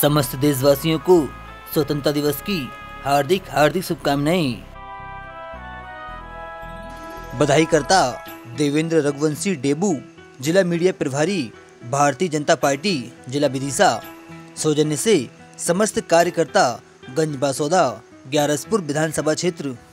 समस्त देशवासियों को स्वतंत्रता दिवस की हार्दिक हार्दिक शुभकामनाएं। बधाई करता देवेंद्र रघुवंशी डेबू, जिला मीडिया प्रभारी, भारतीय जनता पार्टी, जिला विदिशा। सौजन्य से समस्त कार्यकर्ता, गंज बासौदा, ग्यारसपुर विधानसभा क्षेत्र।